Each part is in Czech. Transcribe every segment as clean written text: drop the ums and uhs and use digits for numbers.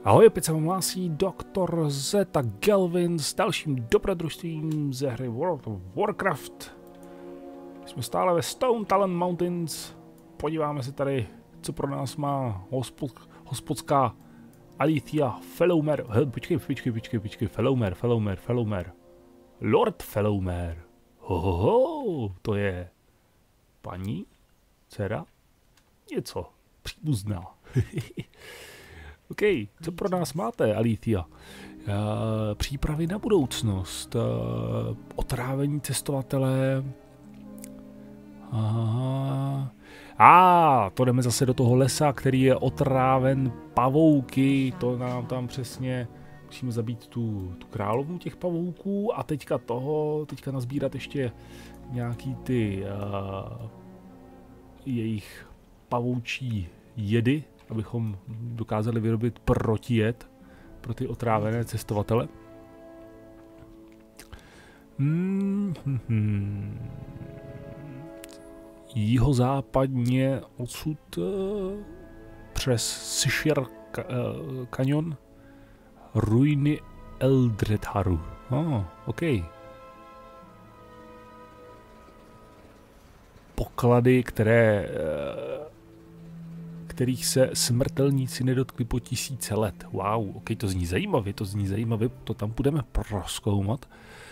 Ahoj, opět se vám hlásí Doktor Z a Galvin s dalším dobrodružstvím ze hry World of Warcraft. Jsme stále ve Stone Talon Mountains. Podíváme se tady, co pro nás má hospodská Alethea Fellowmere. Počkej, Fellowmere. Lord Fellowmere. Hohoho, to je paní, dcera, něco, příbuzná. OK, co pro nás máte, Alethea? Přípravy na budoucnost, otrávení cestovatele. To jdeme zase do toho lesa, který je otráven pavouky, to nám tam přesně, musíme zabít tu královnu těch pavouků a teďka nazbírat ještě nějaký ty jejich pavoučí jedy, abychom dokázali vyrobit protijed pro ty otrávené cestovatele. Jihozápadně odsud přes Sishir Canyon ruiny Eldretharu. OK. Poklady, kterých se smrtelníci nedotkli po 1000 let. Wow, OK, to zní zajímavě, to tam budeme prozkoumat.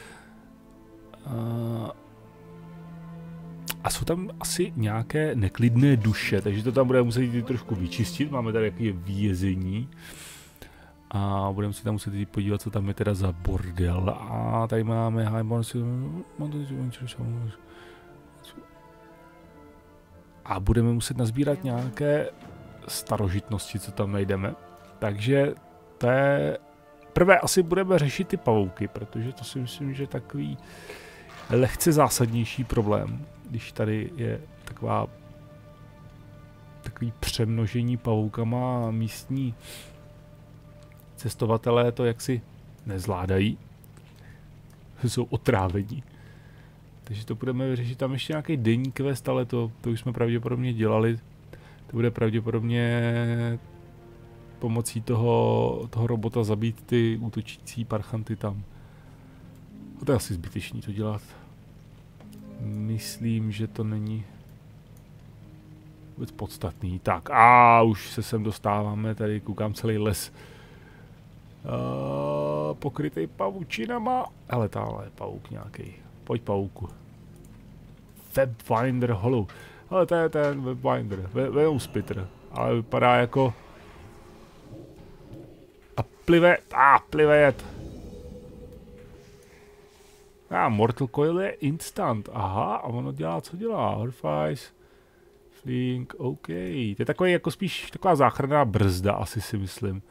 A jsou tam asi nějaké neklidné duše, takže to tam budeme muset jít trošku vyčistit. Máme tady jaký vězení. A budeme si tam muset jít podívat, co tam je teda za bordel. A tady máme a budeme muset nazbírat nějaké starožitnosti, co tam najdeme. Takže to je... Prvé asi budeme řešit ty pavouky, protože to si myslím, že je takový lehce zásadnější problém, když tady je takový přemnožení pavoukama a místní cestovatelé to jaksi nezvládají. Jsou otrávení. Takže to budeme vyřešit. Tam ještě nějaký denní quest, ale to už jsme pravděpodobně dělali. To bude pravděpodobně pomocí toho robota zabít ty útočící parchanty tam. A to je asi zbytečný to dělat. Myslím, že to není vůbec podstatný. Tak už se sem dostáváme, tady koukám celý les. Pokrytej pavučinama. Ale táhle je pavouk nějaký. Pojď pavouku. Webwinder Hollow. Ale to je ten Webwinder. Venuspitter. Ale vypadá jako... A plive jet. Mortal Coil je instant. Aha, a ono dělá, co dělá? Horfice, Flink, OK. To je takový jako spíš taková záchranná brzda, asi si myslím.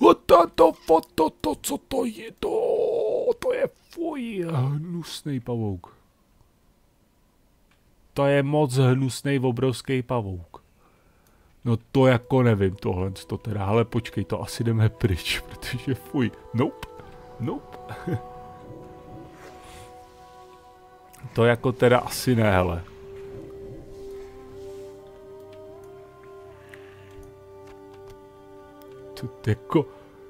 Co to je? To je fuj, hnusný pavouk. To je moc hnusný obrovský pavouk. No to jako nevím tohle, to teda, ale počkej, to asi jdeme pryč, protože fuj. Nope. To jako teda asi ne, hele. To jako...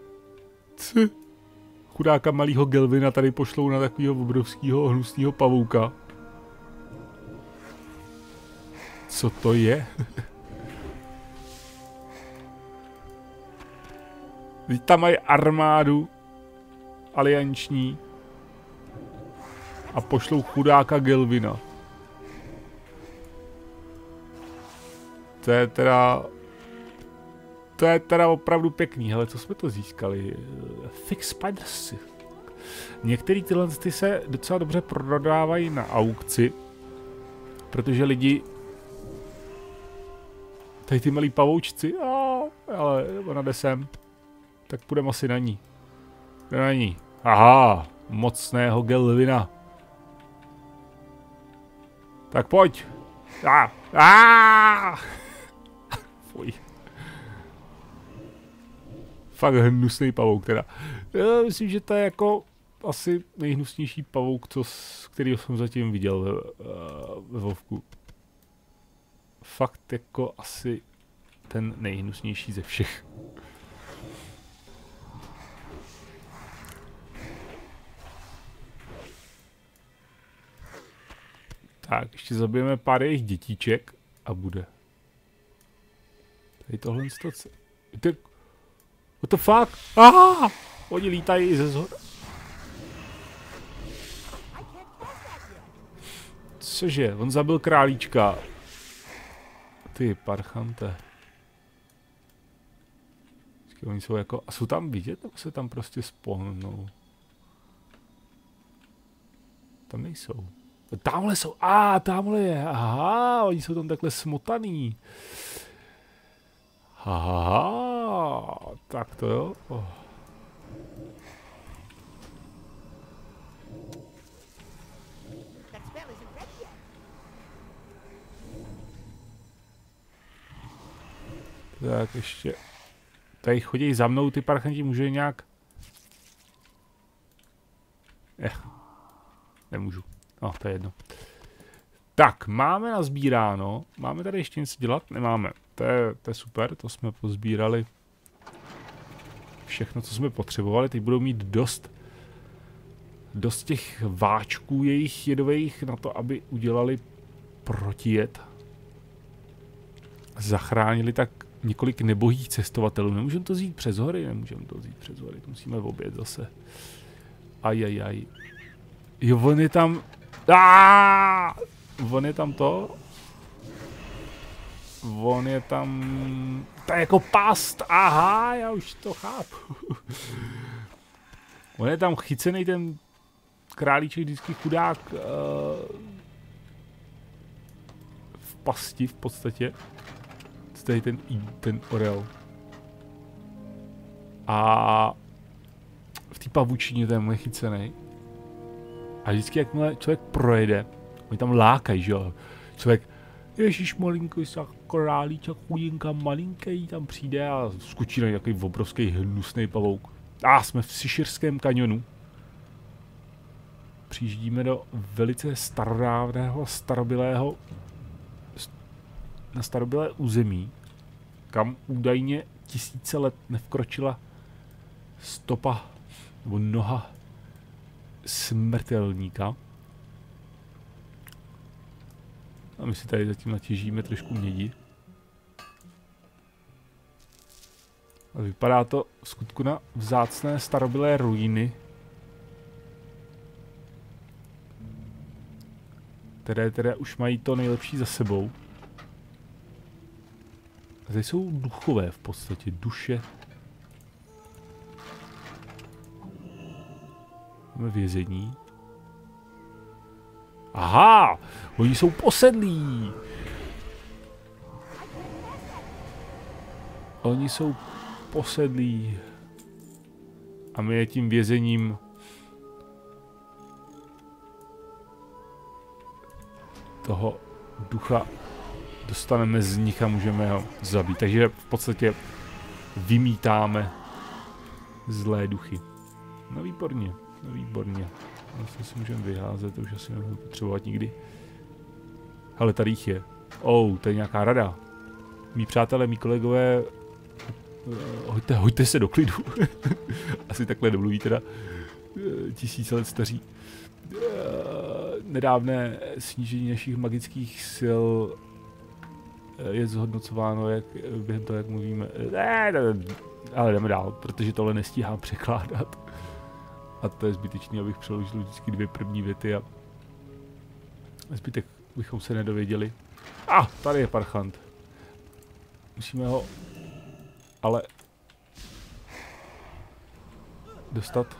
Chudáka malýho Galvina tady pošlou na takového obrovského hnusného pavouka. Co to je? Teď tam mají armádu alianční a pošlou chudáka Galvina. To je teda opravdu pěkný. Hele, co jsme to získali? Fix Spiders. Některý tyhle se docela dobře prodávají na aukci, protože lidi tady ty malí pavoučci, ale ona jde sem, tak půjdeme asi na ní. Jde na ní. Aha, mocného Galvina. Tak pojď. Fuj. Fakt hnusný pavouk teda. Já myslím, že to je jako asi nejhnusnější pavouk, kterýho jsem zatím viděl ve Vovku. Fakt jako asi ten nejhnusnější ze všech. Tak, ještě zabijeme pár jejich dětíček a bude. Tady tohle stoce. What the fuck? Ah! Oni lítají ze zhora. Cože? On zabil králíčka. Ty parchante. Oni jsou jako... A jsou tam vidět, nebo se tam prostě spawnou? Tam nejsou. Tamhle jsou. Tamhle je. Aha, oni jsou tam takhle smotaný. Aha, tak to jo. Oh. Tak ještě. Tady chodí za mnou ty parchanti, můžu je nějak... Nemůžu. No, to je jedno. Tak, máme nazbíráno. Máme tady ještě něco dělat? Nemáme. To je super, to jsme pozbírali. Všechno, co jsme potřebovali. Teď budou mít dost těch váčků jejich jedových na to, aby udělali protijed. Zachránili tak několik nebohých cestovatelů. Nemůžeme to vzít přes hory? Nemůžeme to vzít přes hory. To musíme obět zase. Ajajaj. Jo, on je tam... On je tam to? On je tam... To je jako past! Aha, já už to chápu. On je tam chycený ten králíček, vždycky chudák v pasti v podstatě. Tady ten orel. A v té pavučině ten je chycený. A vždycky, jakmile člověk projede, oni tam lákají, že jo. Člověk, ježíš malinký králíček, chudinka malinký, tam přijde a skočí na nějaký obrovský hnusný pavouk. Jsme v Siširském kanionu. Přijíždíme do velice starodávného, starobylé území, kam údajně tisíce let nevkročila stopa nebo noha smrtelníka. A my si tady zatím natěžíme trošku mědi. A vypadá to v skutku na vzácné starobylé ruiny, které už mají to nejlepší za sebou. A tady jsou duchové v podstatě, duše. Máme vězení. Aha! Oni jsou posedlí! Oni jsou posedlí. A my je tím vězením toho ducha dostaneme z nich a můžeme ho zabít. Takže v podstatě vymítáme zlé duchy. No výborně, no výborně. Vlastně si můžeme vyházet, to už asi nebudeme potřebovat nikdy. Ale tady jich je. To je nějaká rada. Mí přátelé, mí kolegové, hoďte se do klidu. Asi takhle domluví teda 1000 let staří. Nedávné snížení našich magických sil je zhodnocováno během toho, jak mluvíme. Ale jdeme dál, protože tohle nestíhám překládat. A to je zbytečný, abych přeložil vždycky 2 první věty a zbytek bychom se nedověděli. Tady je parchant. Musíme ho ale dostat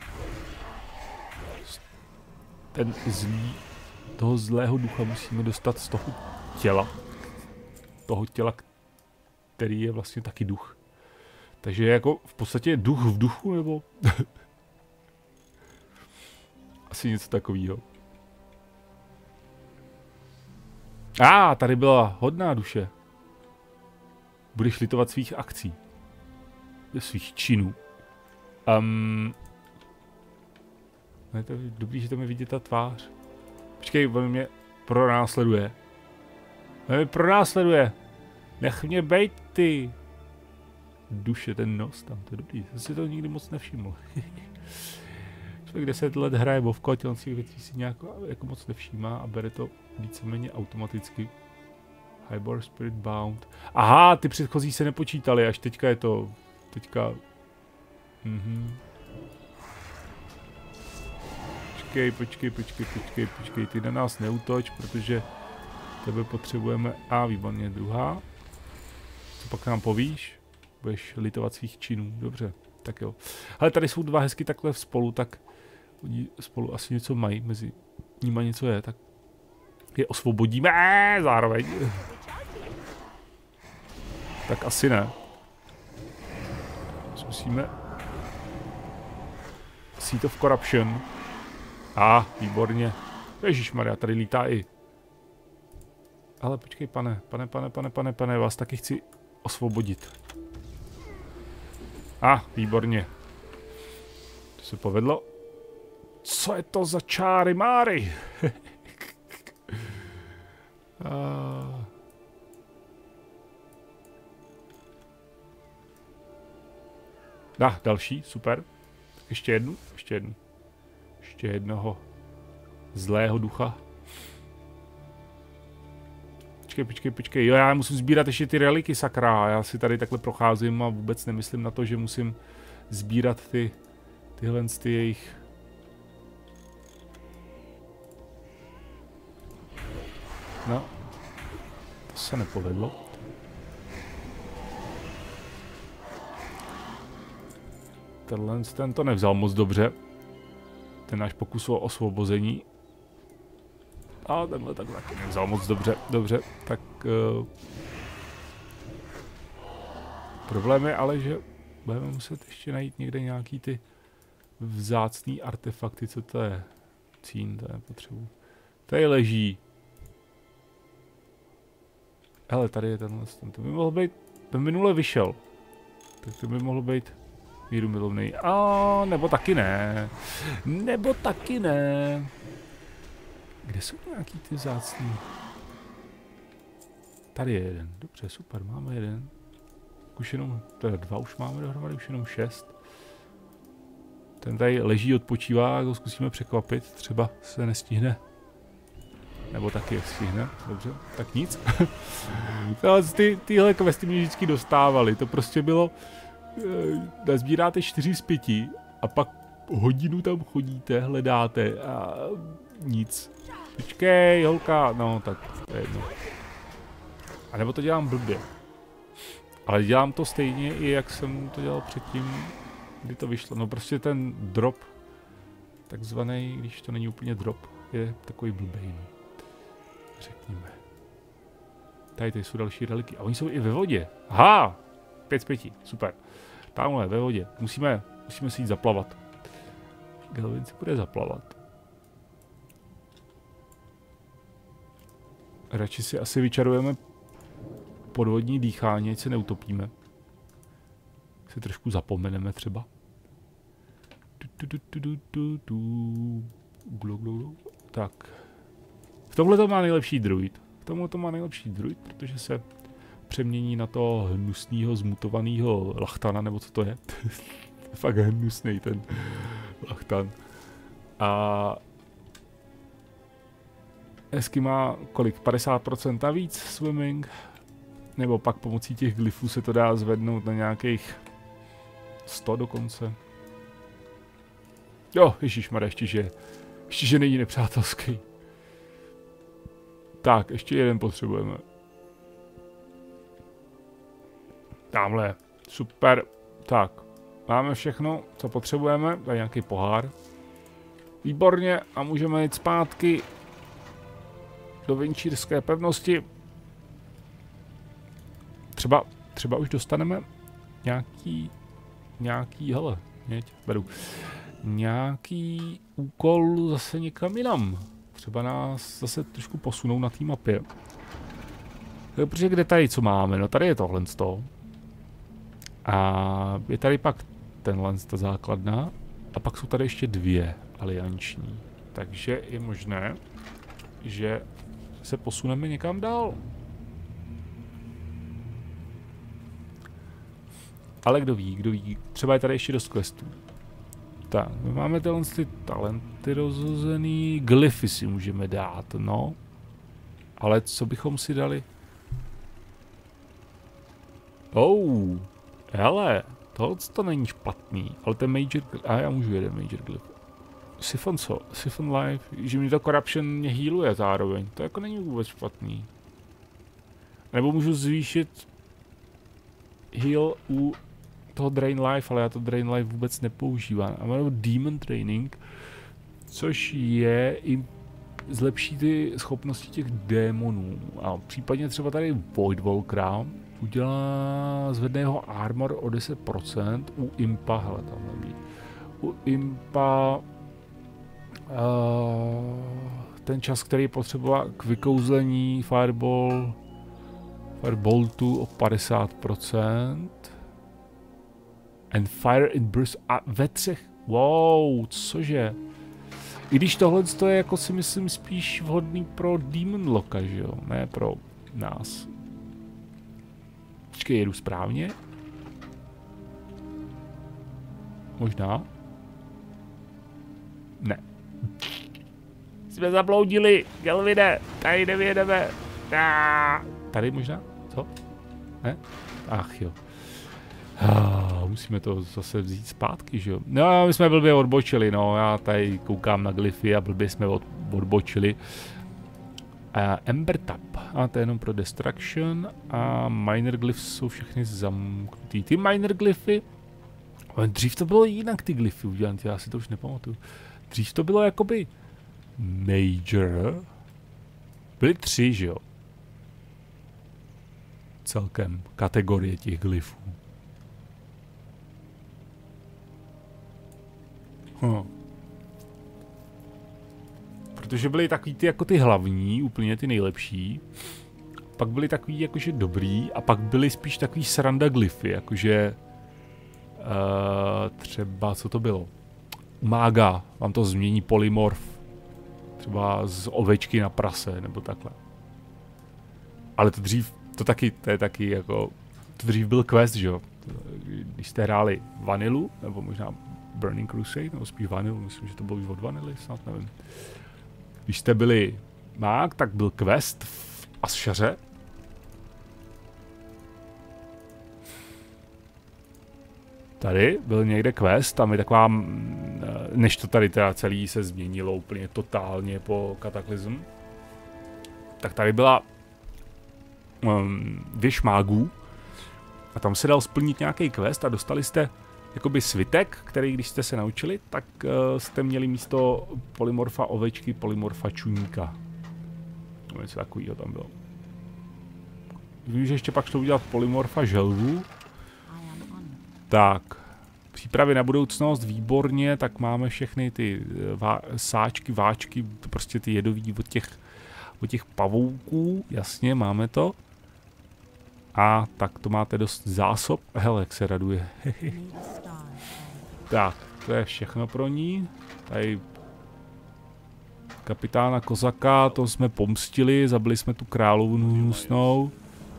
toho zlého ducha musíme dostat z toho těla, který je vlastně taky duch. Takže je jako v podstatě duch v duchu, nebo asi něco takového. Tady byla hodná duše. Budeš litovat svých akcí. Svých činů. Je to dobrý, že tam je vidět ta tvář. Počkej, on mě pronásleduje. Nech mě bejt, ty. Duše, ten nos tam, to je dobrý. Jsem si to nikdy moc nevšiml. Člověk 10 let hraje Vovko a těch věcí si nějak jako moc nevšímá a bere to víceméně automaticky. Hybor Spirit Bound. Aha, ty předchozí se nepočítali, až teďka je to... Teďka... Počkej, ty na nás neútoč, protože tebe potřebujeme. A výborně, druhá. Co pak nám povíš? Budeš litovat svých činů, dobře, tak jo. Ale tady jsou dva hezky takhle spolu, tak oni spolu asi něco mají, mezi nimi něco je, tak je osvobodíme zároveň. Tak asi ne. Zkusíme. Seat of Corruption. Výborně. Ježišmarja, tady lítá i. Ale počkej, pane, vás taky chci osvobodit. Výborně. To se povedlo. Co je to za čáry máry? Další, super. Ještě jednu. Ještě jednoho zlého ducha. Počkej. Jo, já musím sbírat ještě ty reliky, sakra. Já si tady takhle procházím a vůbec nemyslím na to, že musím sbírat tyhle jejich... No. To se nepovedlo. Ten to nevzal moc dobře. Ten náš pokus o osvobození. A tenhle tak taky nevzal moc dobře, tak... problém je ale, že budeme muset ještě najít někde nějaký ty vzácný artefakty, co to je? Cín, to nepotřebuji. Tady leží. Hele, tady je tenhle, to by mohl být, ten minule vyšel. Tak to by mohlo být míru milovný. Nebo taky ne. Kde jsou nějaký ty vzácný? Tady je jeden. Dobře, super, máme jeden. Už jenom, teda dva už máme dohromady, už jenom 6. Ten tady leží, odpočívá, ho zkusíme překvapit, třeba se nestihne. Nebo taky stihne, dobře, tak nic. Tyhle questy mě vždycky dostávaly, to prostě bylo, nazbíráte 4 z 5 a pak hodinu tam chodíte, hledáte a nic. Počkej, holka, no tak to je jedno. A nebo to dělám blbě. Ale dělám to stejně, i jak jsem to dělal předtím, kdy to vyšlo. No prostě ten drop, takzvaný, když to není úplně drop, je takový blbej. Řekněme. Tady jsou další reliky. A oni jsou i ve vodě. Aha! 5 z 5, super. Tamhle ve vodě. Musíme si jít zaplavat. Galvin si bude zaplavat. Radši si asi vyčarujeme podvodní dýchání, ať se neutopíme. Si trošku zapomeneme třeba. Tak. V tomhle to má nejlepší druid. Protože se přemění na toho hnusného, zmutovaného lachtana, nebo co to je. Fakt hnusný ten lachtan. A hezky má kolik? 50% navíc swimming. Nebo pak pomocí těch glyfů se to dá zvednout na nějakých 100 dokonce. Jo, ježišmarja, ještě že není nepřátelský. Tak, ještě jeden potřebujeme. Tamhle, super. Tak, máme všechno, co potřebujeme. Tady nějaký pohár. Výborně, a můžeme jít zpátky do Vinčírské pevnosti. Třeba už dostaneme nějaký, hele, beru. Nějaký úkol zase někam jinam. Třeba nás zase trošku posunou na té mapě. Protože kde tady co máme? No tady je tohle z toho. A je tady pak tenhle ta základna. A pak jsou tady ještě 2 alianční. Takže je možné, že se posuneme někam dál. Ale kdo ví, třeba je tady ještě dost questů. Tak, my máme tyhle ty talenty rozhozený, glyfy si můžeme dát, no. Ale co bychom si dali? Hele, to není špatný, ale ten Major, já můžu jeden Major Glyph. Siphon Life, že mi to Corruption mě healuje zároveň, to jako není vůbec špatný. Nebo můžu zvýšit heal u toho Drain Life, ale já to Drain Life vůbec nepoužívám. A mám Demon Training, což je i zlepší ty schopnosti těch démonů. A případně třeba tady Void Walkera udělá zvedne jeho armor o 10%, u Impa, hele tam být. U Impa ten čas, který potřeboval k vykouzlení Fireboltu o 50%. And fire in burst a ve 3. Wow, cože? I když tohle je jako si myslím spíš vhodný pro Demon Locka, že jo? Ne pro nás. Počkej, jedu správně? Možná? Ne. Jsme zabloudili, Gelvine, tady nevědeme. Tady možná? Co? Ne? Ach jo. Musíme to zase vzít zpátky, že jo? No, my jsme blbě odbočili, no, já tady koukám na glyfy a blbě jsme odbočili. Ember Tap, a to je jenom pro Destruction a Minor Glyphs jsou všechny zamknutý. Ty Minor Glyfy, dřív to bylo jinak ty glyfy udělané, já si to už nepamatuju. Dřív to bylo jakoby Major, byly 3, že jo? Celkem kategorie těch glyfů. Protože byly takový ty jako ty hlavní, úplně ty nejlepší. Pak byly takový jakože dobrý a pak byly spíš takový sranda glyfy, jakože třeba co to bylo? U mága vám to změní polymorf. Třeba z ovečky na prase nebo takhle. Ale to dřív, to je taky jako, to dřív byl quest, že jo? Když jste hráli Vanilu, nebo možná Burning Crusade, nebo spíš Vanilu, myslím, že to bylo už od Vanily, snad nevím. Když jste byli mák, tak byl quest v Asšaře. Tady byl někde quest, tam je taková, než to tady teda celý se změnilo úplně totálně po kataklizmu, tak tady byla věž mágů a tam se dal splnit nějaký quest a dostali jste jakoby svitek, který když jste se naučili, tak jste měli místo polymorfa ovečky, polymorfa čuníka. Něco takového tam bylo. Vím, že ještě pak šlo udělat polymorfa želvu. Tak, přípravy na budoucnost, výborně, tak máme všechny ty sáčky, váčky, prostě ty jedový od těch pavouků, jasně, máme to. A tak to máte dost zásob, hele, jak se raduje. Tak, to je všechno pro ní. Tady kapitána Kozaka, to jsme pomstili, zabili jsme tu královnu hnusnou.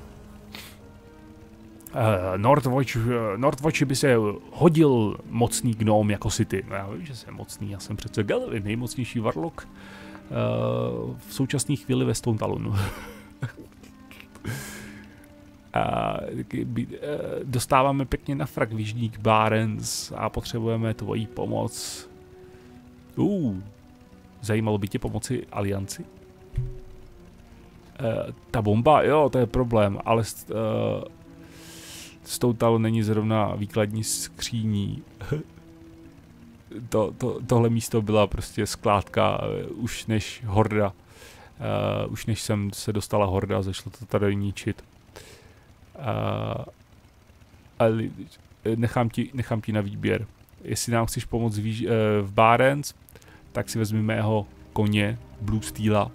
Northwatch by se hodil mocný gnóm jako si ty. No já vím, že jsem mocný, já jsem přece Gelvin, nejmocnější varlock v současné chvíli ve Stone Talonu. Dostáváme pěkně na frak Jižních Barents a potřebujeme tvoji pomoc. Zajímalo by tě pomoci Alianci? Ta bomba, jo, to je problém, ale Stone Talon není zrovna výkladní skříní. Tohle místo byla prostě skládka už než horda. Už než jsem se dostala horda, zašlo to tady ničit. Ale nechám ti na výběr. Jestli nám chceš pomoct v Barents, tak si vezmi mého koně, Blue Steela.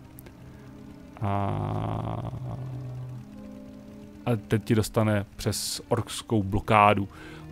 A teď ti dostane přes orkskou blokádu.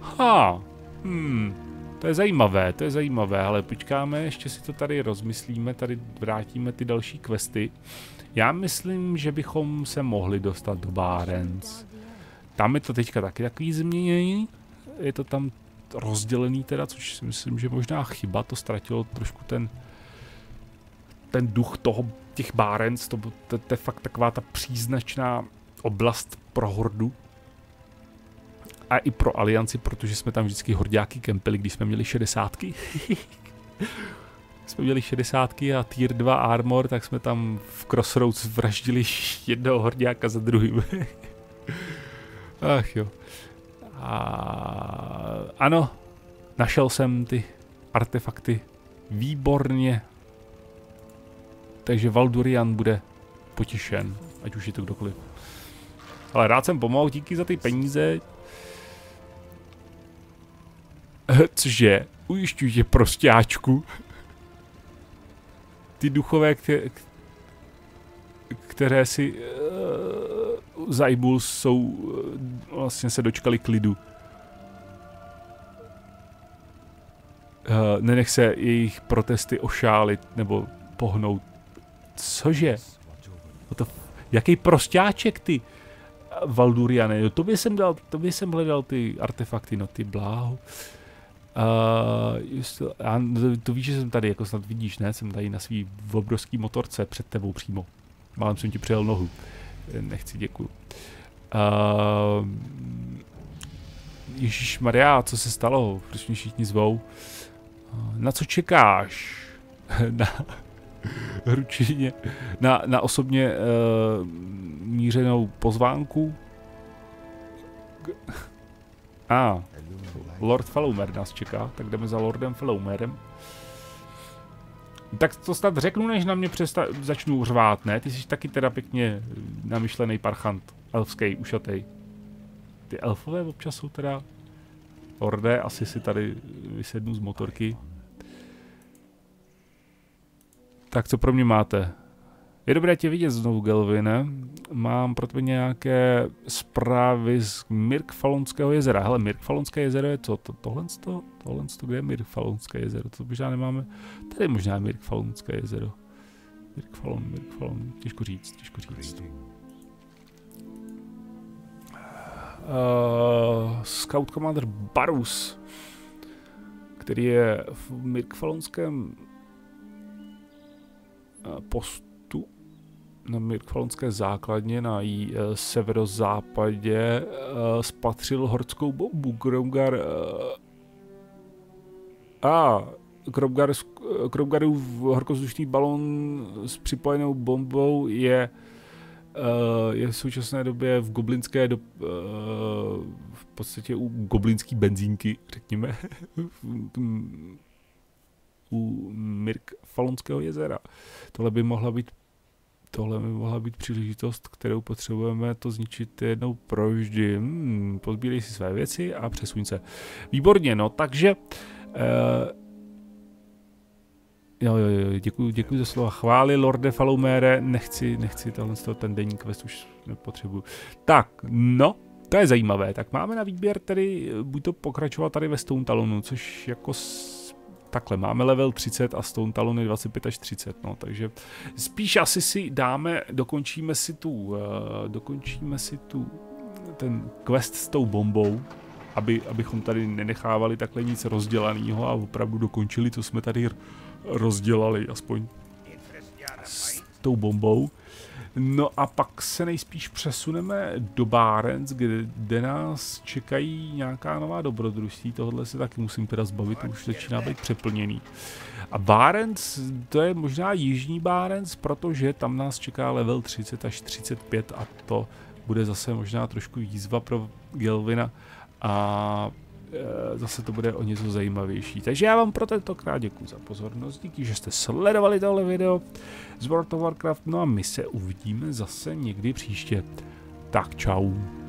To je zajímavé, ale počkáme, ještě si to tady rozmyslíme, tady vrátíme ty další questy. Já myslím, že bychom se mohli dostat do Barents. Tam je to teďka taky takový změnění, je to tam rozdělený teda, což si myslím, že možná chyba, to ztratilo trošku ten duch těch Barents, to je fakt taková ta příznačná oblast pro Hordu. A i pro Alianci, protože jsme tam vždycky horďáky kempili, když jsme měli 60. Jsme měli 60 a tier 2 armor, tak jsme tam v Crossroads vraždili jednoho horďáka za druhým. Ach jo. Ano, našel jsem ty artefakty výborně. Takže Valdurian bude potěšen, ať už je to kdokoliv. Ale rád jsem pomohl, díky za ty peníze. Cože? Ujišťuji tě, prostáčku. Ty duchové, které si zajbul, jsou vlastně se dočkali klidu. Nenech se jejich protesty ošálit nebo pohnout. Cože? Jaký prostáček ty, Valduriane? Jo, tobě jsem hledal ty artefakty, no ty bláho. To víš, že jsem tady, jako snad vidíš, ne? Jsem tady na svý obrovský motorce před tebou přímo. Málem jsem ti přijel nohu. Nechci, děkuju. Ježišmarja, co se stalo? Proč mě všichni zvou? Na co čekáš? Na ručině, na osobně mířenou pozvánku? Lord Faloumer nás čeká, tak jdeme za Lordem Faloumerem. Tak to snad řeknu, než na mě začnu řvát, ne? Ty jsi taky teda pěkně namyšlený parchant, elfský, ušatej. Ty elfové občas jsou teda... Lorde, asi si tady vysednu z motorky. Tak co pro mě máte? Je dobré tě vidět znovu, Gelvine. Mám pro tebe nějaké zprávy z Mirkfalonského jezera. Hele, Mirkfalonské jezero je co? Tohle, kde je Mirkfalonské jezero? To možná nemáme. Tady je možná Mirkfalonské jezero. Mirkfalon. Těžko říct. Scout Commander Barus, který je v Mirkfalonském postu na Mirkfalonské základně na severozápadě spatřil hordskou bombu. Kromgarův horkozdušný balon s připojenou bombou je v současné době v goblinské v podstatě u goblinský benzínky, řekněme, u Mirkfalonského jezera. Tohle by mohla být příležitost, kterou potřebujeme to zničit jednou provždy. Pozbírej si své věci a přesuň se. Výborně, no, takže jo, děkuji za slova chvály, Lorde Faloumére, nechci ten denní quest už nepotřebuji. Tak, no, to je zajímavé, tak máme na výběr tedy, buď to pokračovat tady ve Stone Talonu, což jako takhle, máme level 30 a Stone Talon je 25 až 30, no, takže spíš asi si dokončíme si ten quest s tou bombou, abychom tady nenechávali takhle nic rozdělanýho a opravdu dokončili, co jsme tady rozdělali, aspoň s tou bombou. No a pak se nejspíš přesuneme do Barents, kde nás čekají nějaká nová dobrodružství. Tohle se taky musím teda zbavit, to už začíná být přeplněný. A Barents, to je možná jižní Barents, protože tam nás čeká level 30 až 35 a to bude zase možná trošku výzva pro Gelvina a zase to bude o něco zajímavější. Takže já vám pro tentokrát děkuji za pozornost, díky, že jste sledovali tohle video z World of Warcraft, no a my se uvidíme zase někdy příště. Tak čau.